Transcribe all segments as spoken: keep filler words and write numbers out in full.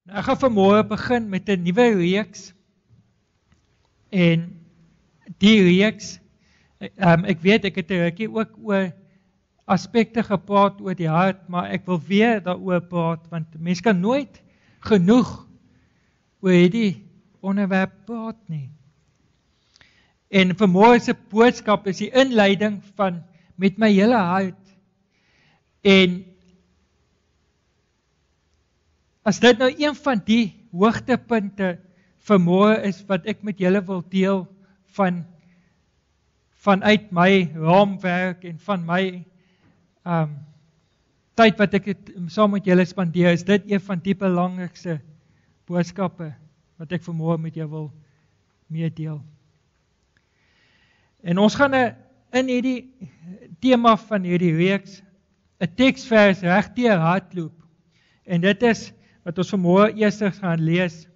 Nou, ek gaan vanmôre begin met 'n nuwe reeks. En die reeks, um, ek weet ek het 'n rukkie ook oor aspekte gepraat oor die hart, maar ek wil weer daaroor praat, want mens kan nooit genoeg oor hierdie onderwerp praat nie. En vanmôre se boodskap is die inleiding van met my hele hart. En as dit nou een van die hoogtepunte vanmôre is wat ek met julle wil deel van vanuit my raamwerk en van my um, tyd wat ek het saam met julle spandeer, is dit een van die belangrikste boodskappe wat ek vanmôre met jou wil meedeel. En ons gaan in hierdie tema van hierdie reeks 'n teksvers regdeur hardloop. En dit is wat ons vanmôre eers gaan lees.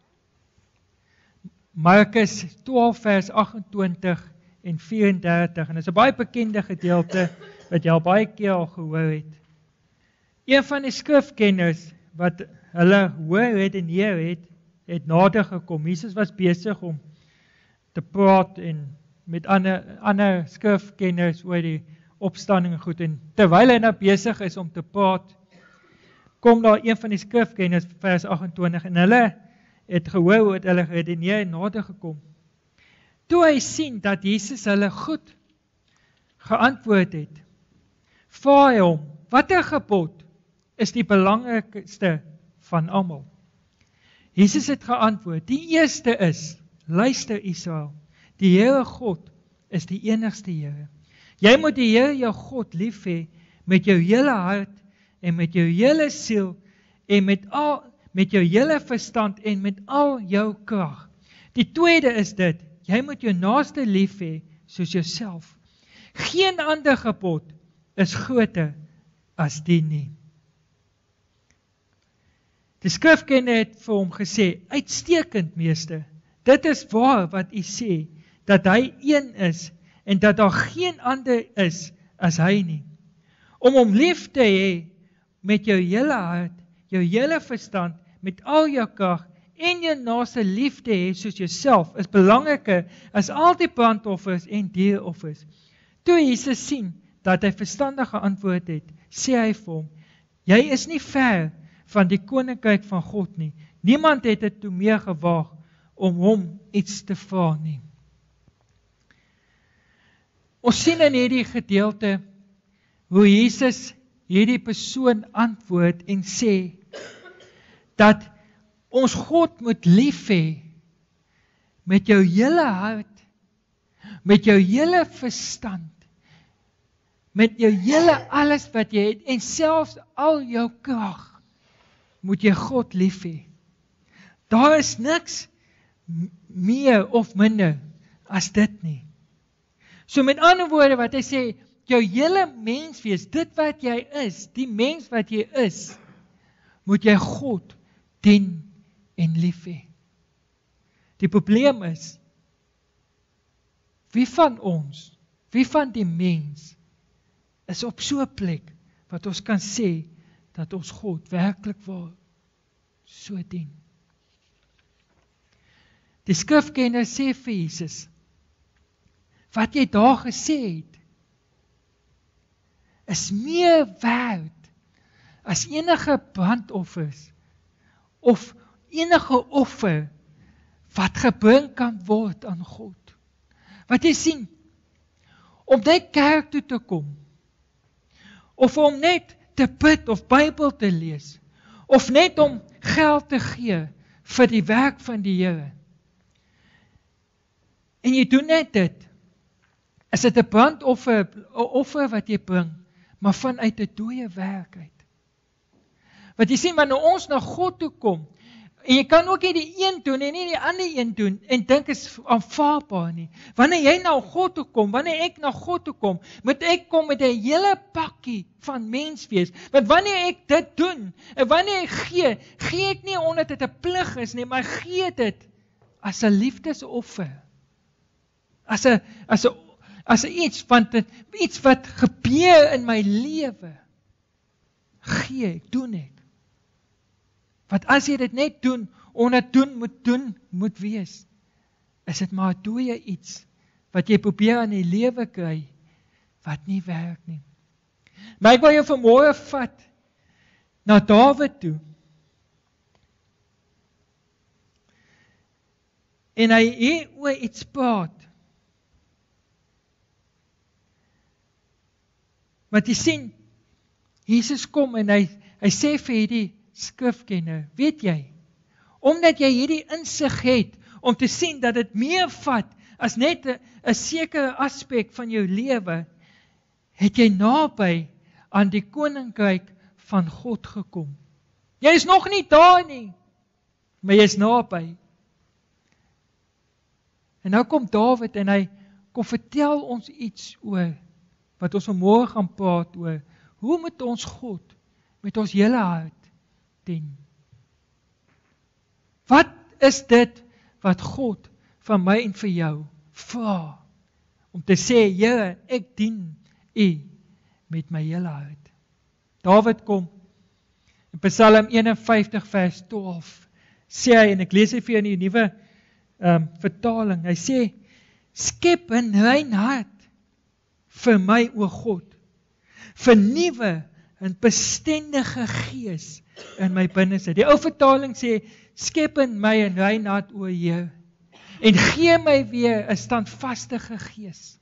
Markus twaalf vers agt en twintig en vyf en dertig. En dit is 'n baie bekende gedeelte wat jy al baie keer al gehoor het. Een van die skrifkenners wat hulle hoor redeneer het, het nader gekom. Jesus was besig om te praat en met ander, ander skrifkenners oor die opstanding en goed. En terwyl hy nou besig is om te praat, kom daar een van die skrifkenners, vers agt en twintig, en hulle het gehoor hoe het hulle geredeneer en nader gekom. Toe hy sien dat Jesus hulle goed geantwoord het, vra hy hom, watter gebod is die belangrikste van almal? Jesus het geantwoord, die eerste is, luister Israel, die Here God is die enigste Here. Jy moet die Here jou God lief hê met jou hele hart en met jou hele siel en met al met jou hele verstand en met al jou krag. Die tweede is dit, jy moet jou naaste lief hê soos jouself. Geen ander gebod is groter as die nie. Die skrifkenner het vir hom gesê, uitstekend meester, dit is waar wat u sê, dat hy een is en dat daar geen ander is as hy nie. Om hom lief te hê met jou hele hart, jou hele verstand, met al jou krag en jou naaste lief te hê soos jouself, is belangriker as al die brandoffers en dieroffers. Toe Jesus sien dat hy verstandig geantwoord het, sê hy vir hom, jy is nie ver van die koninkryk van God nie. Niemand het dit toe meer gewaag om hom iets te vra nie. Ons sien in hierdie gedeelte hoe Jesus hierdie persoon antwoord en sê dat ons God moet lief hê met jou hele hart, met jou hele verstand, met jou hele alles wat jy het en selfs al jou krag moet jy God lief hê. Daar is niks meer of minder as dit nie. So met ander woorde wat hy sê, jou hele menswees, dit wat jy is, die mens wat jy is, moet jy God dien en lief hê. Die probleem is, wie van ons, wie van die mens, is op so 'n plek, wat ons kan sê, dat ons God werklik waar so dien. Die skrifkenner sê vir Jesus, wat jy daar gesê het, is meer werd as enige brandoffers of enige offer wat gebring kan word aan God. Wat jy sien, om net kerk toe te kom, of om net te bid of Bybel te lees, of net om geld te gee vir die werk van die Here. En jy doen net dit, is dit 'n brandoffer, 'n offer wat jy bring, maar vanuit 'n dooie werk uit. Wat jy sien, wanneer ons na God toe kom, en jy kan ook nie die een doen en nie die ander een doen, en dink is aanvaarbaar nie. Wanneer jy na God toe kom, wanneer ek na God toe kom, moet ek kom met 'n hele pakkie van menswees. Want wanneer ek dit doen, en wanneer ek gee, gee ek nie omdat dit 'n plig is nie, maar gee dit as 'n liefdesoffer. As 'n as 'n as 'n iets, want dit, iets wat gebeur in my lewe, gee ek, doen ek. Want as jy dit net doen, omdat doen moet doen, moet wees, is dit maar 'n dooie iets, wat jy probeer in die lewe kry, wat nie werk nie. Maar ek wil jou vanmôre vat, na Dawid toe, en hy hier oor iets praat, want jy sien, Jesus kom en hy, hy sê vir hierdie skrifkenner, weet jy, omdat jy hierdie insig het, om te sien dat dit meer vat, as net 'n sekere aspek van jou lewe, het jy naby aan die koninkryk van God gekom. Jy is nog nie daar nie, maar jy is naby. En nou kom Dawid en hy kom vertel ons iets oor, wat ons vanmôre gaan praat oor, hoe moet ons God met ons hele hart dien? Wat is dit wat God van my en vir jou vra, om te sê, Here, ek dien U met my hele hart. Dawid kom, in Psalm eenenvyftig vers twaalf, sê hy, en ek lees dit vir jou in die nuwe um, vertaling, hy sê, skep 'n rein hart vir my, o God, vernuwe 'n bestendige gees in my binneste. Die ou vertaling sê, skep in my 'n rein hart, o Heer, en gee my weer 'n standvastige gees.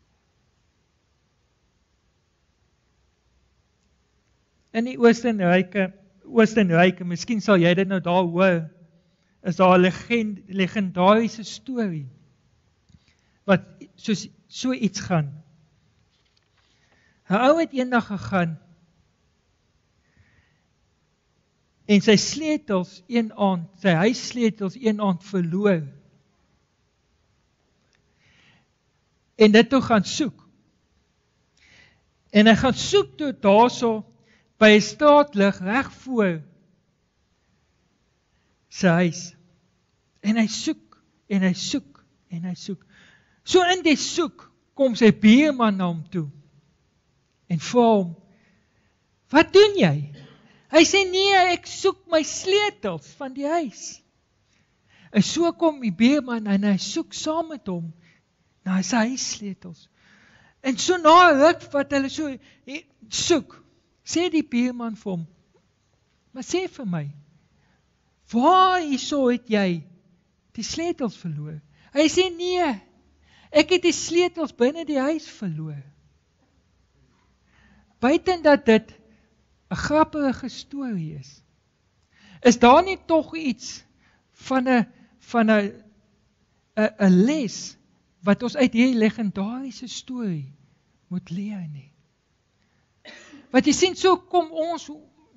In die Oostenryke, Oostenryke, miskien sal jy dit nou daar hoor, is daar 'n legend, legendariese storie, wat soos, so iets gaan. 'n Ou het eendag gegaan, en sy sleutels een aand, sy huissleutels een aand verloor. En dit toe gaan soek. En hy gaan soek toe daarso, by 'n straatlig reg voor sy huis. En hy soek, en hy soek, en hy soek. So in die soek, kom sy buurman na hom toe, en vra hom, wat doen jy? Hy sê, nee, ek soek my sleutels van die huis. En so kom die buurman, en hy soek saam met hom, na sy huissleutels. En so na 'n ruk, wat hulle so soek, sê die buurman vir hom, maar sê vir my, waar hierso het jy die sleutels verloor? Hy sê, nee, ek het die sleutels binne die huis verloor. Buiten dat dit 'n grappige storie is, is daar nie tog iets van 'n van 'n 'n 'n les wat ons uit hierdie legendariese storie moet leer nie. Wat jy sien, so kom ons,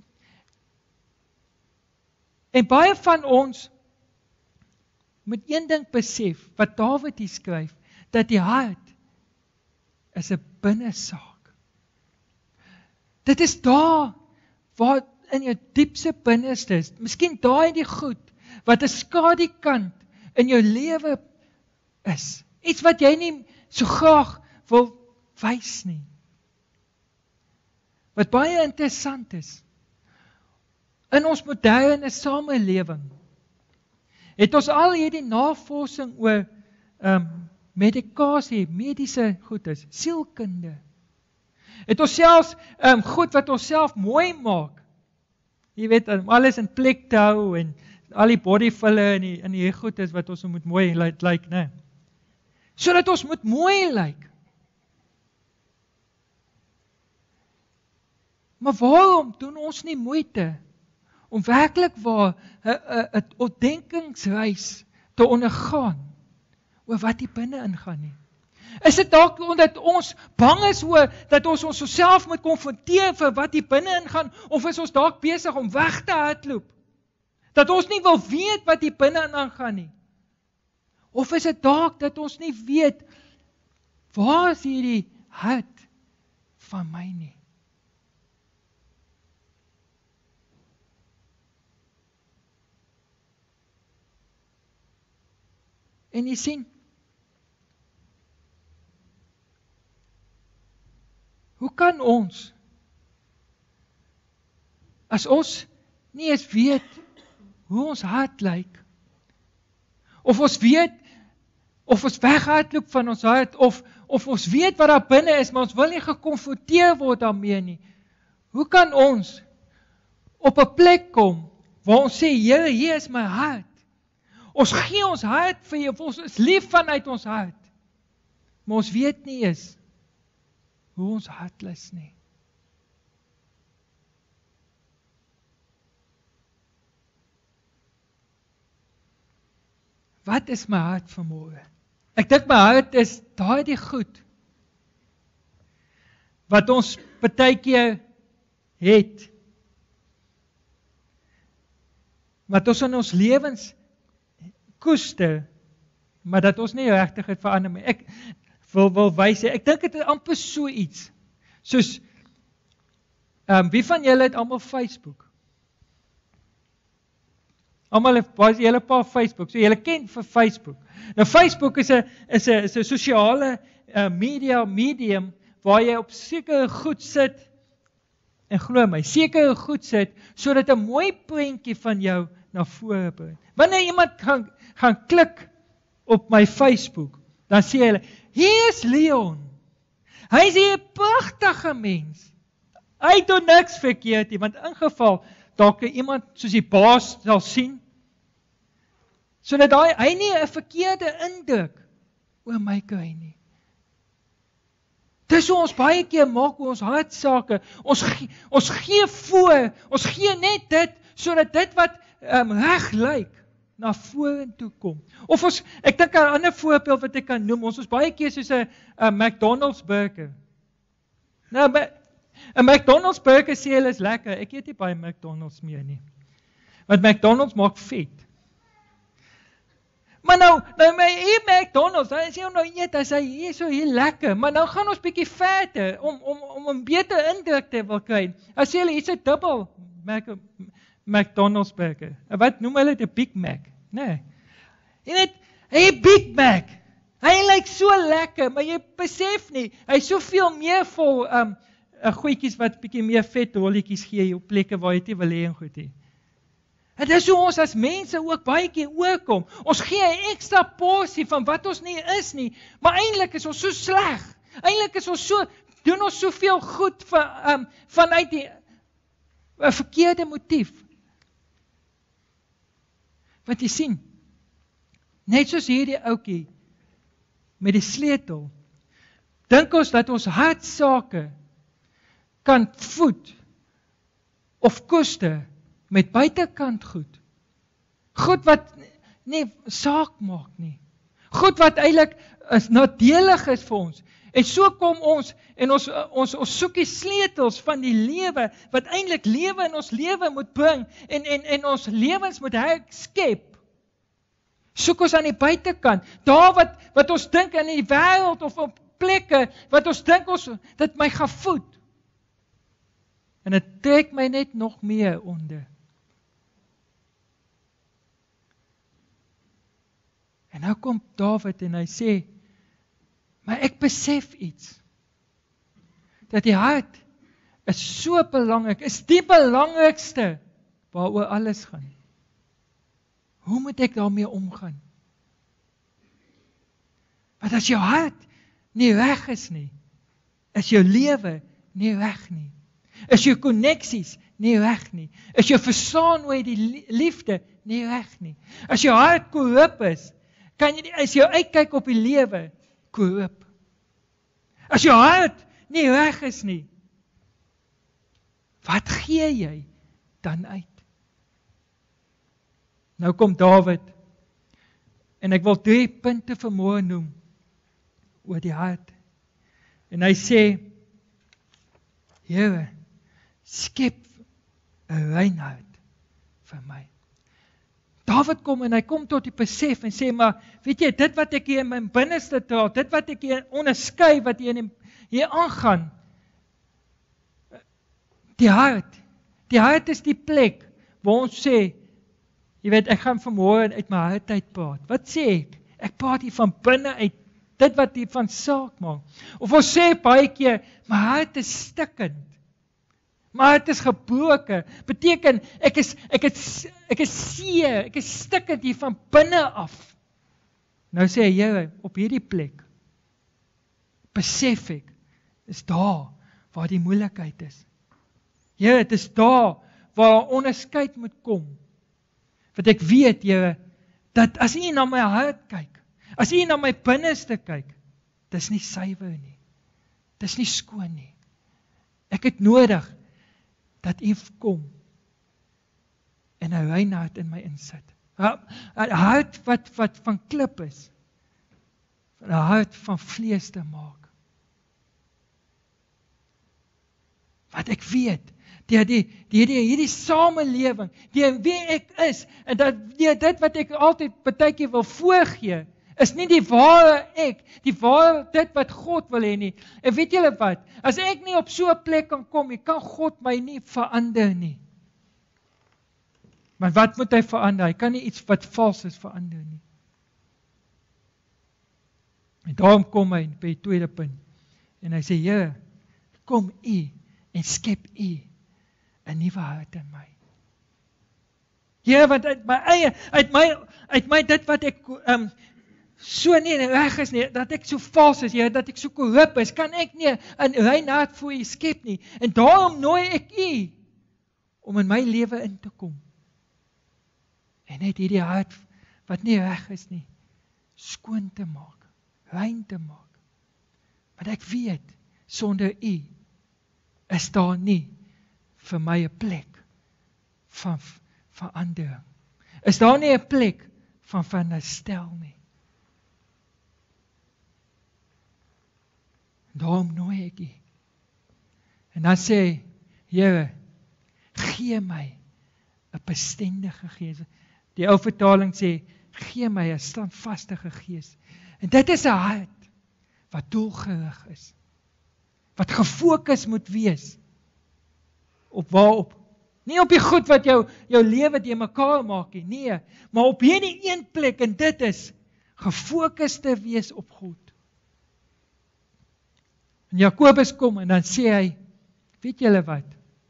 en baie van ons moet een ding besef, wat Dawid hier skryf, dat die hart is 'n binnesaak. Dit is daar, waar in jou diepste binneste is, miskien daai die goed, wat 'n skadukant in jou lewe is, iets wat jy nie so graag wil wys nie. Wat baie interessant is, in ons moderne samelewing, het ons al hierdie navorsing oor um, medikasie, mediese goedes, sielkunde. Het ons selfs um, goed wat ons self mooi maak. Jy weet, um, alles in plek te hou, en al die bodyfiller en die, en die goedes wat ons moet mooi lyk, like, né? So dat ons moet mooi lyk. Like. Maar waarom doen ons nie moeite om werklik waar 'n ontdenkingsreis te ondergaan oor wat hier binne ingaan nie? Is dit dalk omdat ons bang is oor dat ons ons self moet konfronteer vir wat hier binne ingaan, of is ons dalk besig om weg te hardloop? Dat ons nie wil weet wat hier binne ingaan nie? Of is dit dalk dat ons nie weet waar is hierdie hart van my nie? En jy sien, hoe kan ons, as ons nie eens weet hoe ons hart lyk. Of ons weet, of ons weghardloop van ons hart, of, of ons weet wat daar binne is, maar ons wil nie gekonfronteer word daarmee nie. Hoe kan ons op 'n plek kom, waar ons sê, Here, hier is my hart. Ons gee ons hart vir jou, ons is lief vanuit ons hart. Maar ons weet nie eens, hoe ons hart is nie. Wat is my hart vanmôre? Ek dink my hart is daardie goed, wat ons partykeer het, wat ons in ons lewens koester, maar dat ons nie regtig het verander nie. Ek wil, wil wys, ek dink dit is amper so iets, soos, um, wie van julle het almal Facebook? Almal het baie julle pa Facebook, so julle ken vir Facebook. Nou Facebook is 'n is 'n is 'n sosiale uh, media medium waar jy op sekere goed sit en glo my, sekere goed sit sodat 'n mooi prentjie van jou na vore bring. Wanneer iemand gaan gaan klik op my Facebook, dan sê hulle, hier is Leon. Hy is 'n pragtige mens. Hy doen niks verkeerd nie, want in geval dalk iemand soos die baas sal sien, sodat hy, hy nie 'n verkeerde indruk oor my kry nie. Dis hoe ons baie keer maak oor ons hartsake. Ons, ons gee voor, ons gee net dit, sodat dit wat um, reg lyk, na vorentoe kom. Of ons, ek dink 'n ander voorbeeld wat ek kan noem, ons is baie keer soos 'n McDonald's burger. Nou, 'n McDonald's burger sê hulle is lekker, ek eet nie baie McDonald's meer nie. Want McDonald's maak vet. Maar nou, nou my hier McDonald's, dan sê ons nou eet, as hy hier so hier lekker, maar nou gaan ons bietjie verder, om, om, om 'n beter indruk te wil kry. Dan sê hulle, hier's 'n dubbel Mac, McDonald's burger. Wat noem hulle dit, 'n Big Mac? Nee. Jy weet, hy Big Mac, hy lyk so lekker, maar jy besef nie, hy is soveel meer vol, um, goedjies wat bietjie meer vet rolletjies gee op plekke waar jy dit wil hê en goed hê. En dis hoe ons as mense ook baie keer oorkom. Ons gee 'n ekstra porsie van wat ons nie is nie, maar eintlik is ons so sleg. Eintlik is ons so, doen ons soveel goed van, um, vanuit die uh, verkeerde motief. Want jy sien, net soos hierdie ouetjie met die sleutel, dink ons dat ons hartsake kan voed of koester met buitekant goed. Goed wat nie saak maak nie. Goed wat eintlik is nadelig is vir ons. En so kom ons en ons ons ons soek die sleutels van die lewe wat eintlik lewe in ons lewe moet bring en en en ons lewens moet herskep. Soek ons aan die buitekant, daar wat wat ons dink in die wêreld of op plekke wat ons dink ons dit my gaan voed. En dit trek my net nog meer onder. En nou kom Dawid en hy sê, maar ek besef iets, dat die hart is so belangrik, is die belangrikste waaroor alles gaan. Hoe moet ek daarmee omgaan? Want as jou hart nie reg is nie, is jou lewe nie reg nie. Is jou koneksies nie reg nie. Is jou verstaan oor die liefde nie reg nie. As jou hart korrup is, kan jy, as jou uitkyk op die lewe, korrup. As jou hart nie reg is nie, wat gee jy dan uit? Nou kom Dawid, en ek wil drie punte vanmôre noem, oor die hart. En hy sê, Here, skep 'n rein hart vir my. Dawid kom en hy kom tot die besef en sê, maar weet jy, dit wat ek hier in my binneste dra, dit wat ek hier onderskei, wat hier, in, hier aangaan, die hart, die hart is die plek, waar ons sê, jy weet, ek gaan vanmôre uit my hart uit praat. Wat sê ek? Ek praat hier van binne uit, dit wat hier van saak maak. Of ons sê baie keer, my hart is stikkend. My hart is gebroken. Beteken, ek is, ek is, ek is seer, ek is stikkend hier van binne af. Nou sê hy, Here, op hierdie plek, besef ek, is daar waar die moeilikheid is. Here, het is daar waar onderskeid moet kom. Want ek weet, Here, dat as U na my hart kyk, as U na my binneste kyk, dis nie suiwer nie. Dis nie skoon nie. Ek het nodig dat U kom en 'n rein hart in my insit. 'n hart wat wat van klip is. 'n hart van vlees te maak. Wat ek weet, deur die deur die hierdie samelewing, deur wie ek is en dat deur dit wat ek altyd partykeer wil voorgee, is nie die ware ek, die ware dit wat God wil hê nie. En weet julle wat? As ek nie op so 'n plek kan kom nie, kan God my nie verander nie. Maar wat moet hy verander? Hy kan nie iets wat vals is verander nie. En daarom kom hy by die tweede punt. En hy sê, Here, kom U en skep U 'n nuwe hart in my. Here, want uit my eie, uit my, uit my dit wat ek um, so nie reg is nie, dat ek so vals is, Here, dat ek so korrup is, kan ek nie 'n rein hart vir U skep nie. En daarom nooi ek U om in my lewe in te kom. En net hierdie hart wat nie reg is nie, skoon te maak, rein te maak. Want ek weet, sonder U is daar nie vir my 'n plek van verandering. Is daar nie 'n plek van van herstel nie. Daarom nooi ek U. En dan sê hy, Here, gee my 'n bestendige gees. Die ou vertaling sê, gee my 'n standvastige gees. En dit is 'n hart wat doelgerig is. Wat gefokus moet wees. Op waarop? Nie op die goed wat jou, jou lewe die mekaar maak nie, nee, maar op hierdie een plek, en dit is gefokus te wees op God. En Jakobus kom en dan sê hy, weet julle wat?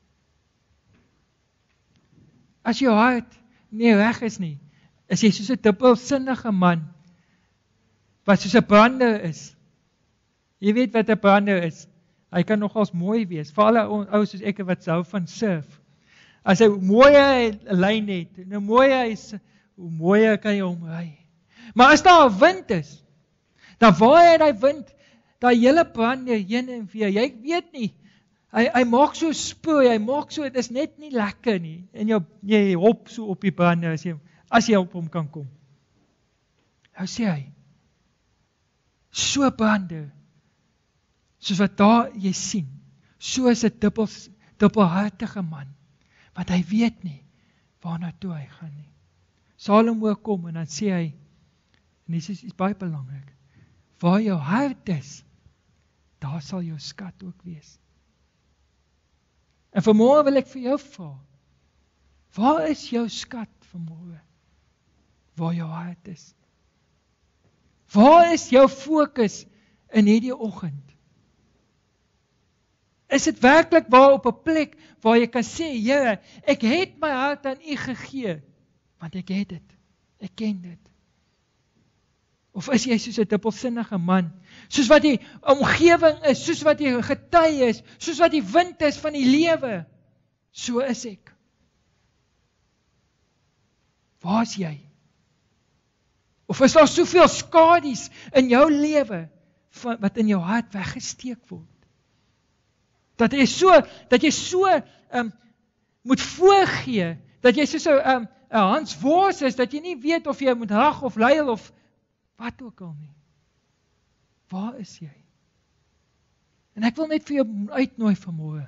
As jou hart nie reg is nie, is jy soos 'n dubbelsinnige man, wat soos 'n brander is. Jy weet wat 'n brander is. Hy kan nogals mooi wees, vir alle ou soos ek wat hou van surf. As hy mooie lyn het, en 'n mooie is, hoe mooier kan jy hom ry. Maar as daar 'n wind is, dan waai hy daai wind, daai hele brander heen en weer. Jy weet nie, hy hy maak so spoor, hy maak so, dit is net nie lekker nie. En jy jy hop so op die brander as jy as jy op hom kan kom. Nou sê hy, so brander, soos wat daar jy sien, so is 'n dubbel dubbelhartige man. Want hy weet nie waarna toe hy gaan nie. Salomo kom en dan sê hy, en dit is, is baie belangrik, waar jou hart is, daar sal jou skat ook wees. En vanmôre wil ek vir jou vra, waar is jou skat vanmôre? Waar jou hart is? Waar is jou fokus in hierdie oggend? Is dit werklik waar op 'n plek waar jy kan sê, Here, ek het my hart aan U gegee, want ek het dit, ek ken dit. Of is jy soos 'n dubbelsinnige man, soos wat die omgewing is, soos wat die gety is, soos wat die wind is van die lewe, so is ek. Waar is jy? Of is daar soveel skadies in jou lewe, wat in jou hart weggesteek word? Dat jy so, dat jy so um, moet voorgee, dat jy soos 'n um, Hans Wors is, dat jy nie weet of jy moet lag of huil of wat ook al nie. Waar is jy? En ek wil net vir jou uitnooi vanmôre.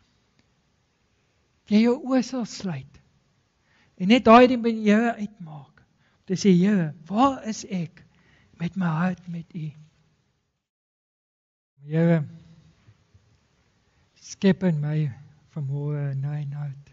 Jy jou oë sal sluit. En net daai ding by die Here uitmaak. Om te sê, Here, waar is ek met my hart met U? Here, skep in my vanmôre 'n rein hart.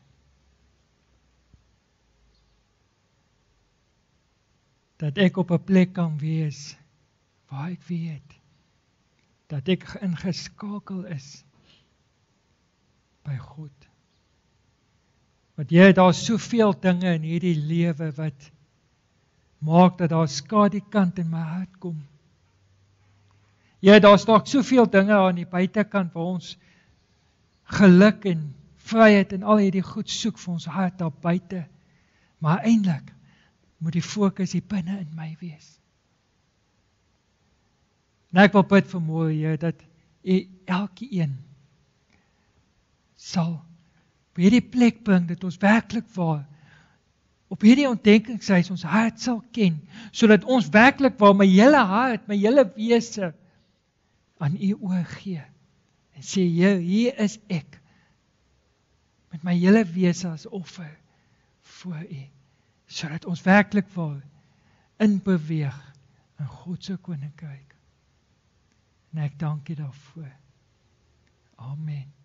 Dat ek op 'n plek kan wees waar ek weet dat ek ingeskakel is by God. Want Here, daar is soveel dinge in hierdie lewe wat maak dat daar skadukant in my hart kom. Ja, daar is dalk soveel dinge aan die buitekant waar ons geluk en vryheid en al hierdie goed soek vir ons hart daar buite. Maar eintlik moet die fokus hier binne in my wees. En ek wil bid vanmôre, Here, dat U elkeen sal op hierdie plek bring dat ons werklik waar op hierdie ontdekkingsreis ons hart sal ken, sodat ons werklik waar my hele hart, my hele wese aan U oorgee en sê, Here, hier is ek met my hele wese as offer voor U, sodat ons werklik waar inbeweeg in God se koninkryk. En ek dank U daarvoor. Amen.